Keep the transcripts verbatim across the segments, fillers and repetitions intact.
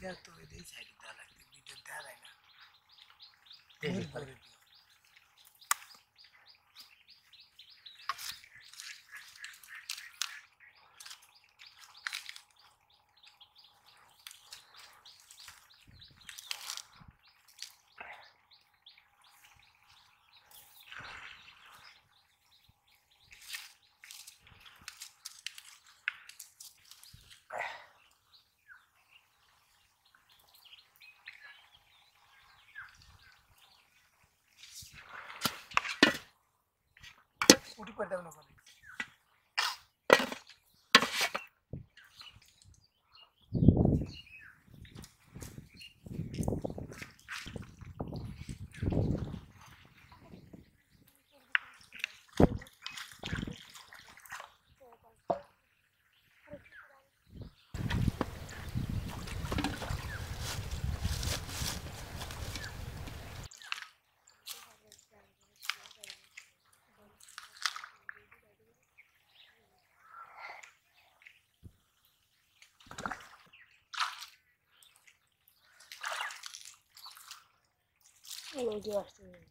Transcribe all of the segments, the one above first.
Clear तो ये नहीं साइड डाल लगती मीटर डाल है ना तेज पर उठी पड़ता है उन्होंने Hello, good afternoon.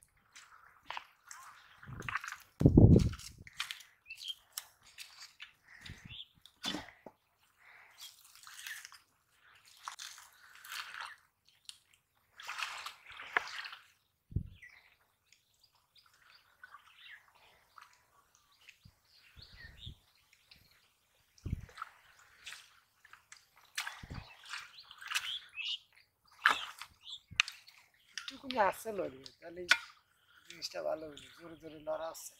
কোনো আসছে লরি তাহলে জিনিসটা ভালো হলো জোরে জোরে লড়া আসছে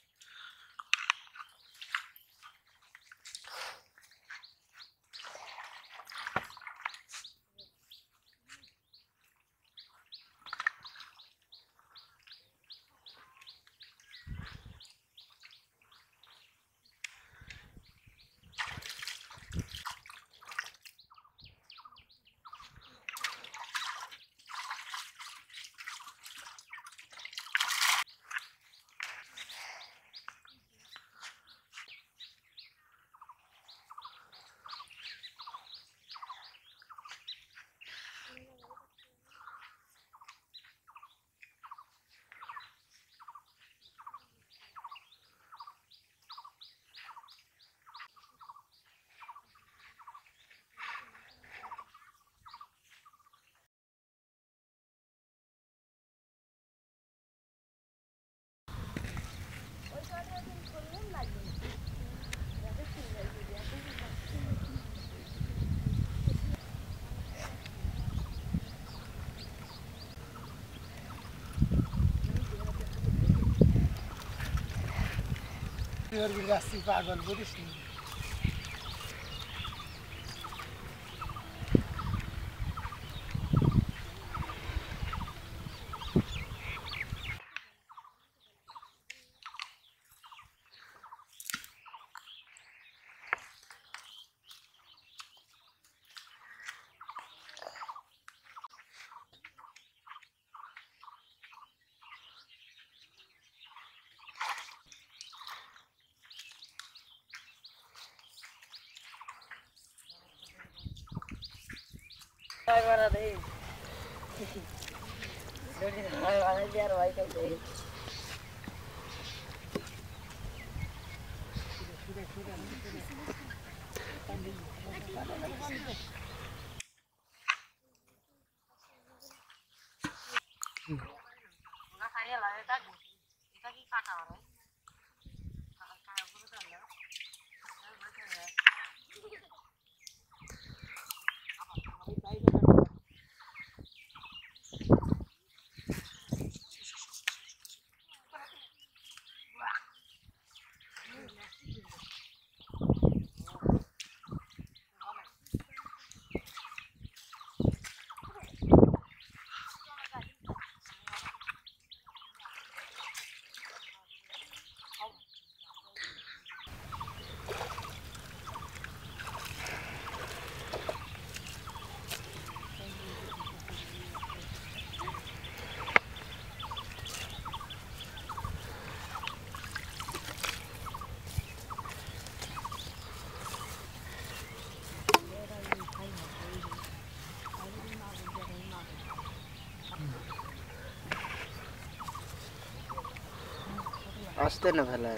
और भी रास्ते पागल बुद्धिस्ट नहीं Hai mana deh? Jadi hai mana biar baik aja. Enggak saya lah itu tadi. Itu lagi kata orang. Kalau guru kan ya. Saya baca ya. আসতে না ফেলা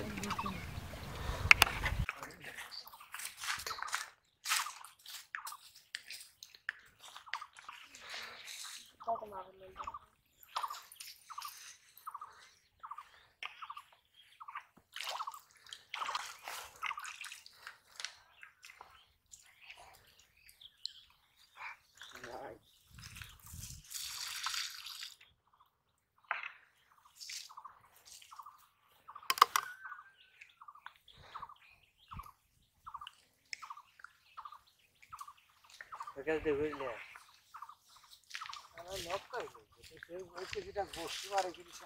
Because they will there. And I love kind of it. They want to get a ghost to our ignition.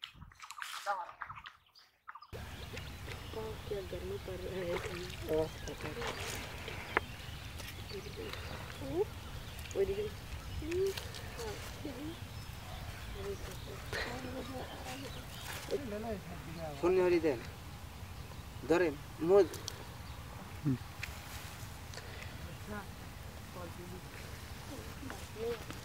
क्या गर्मी पड़ रहा है वो देखिए শুনে হরি দেন ধরেন মোজ हाँ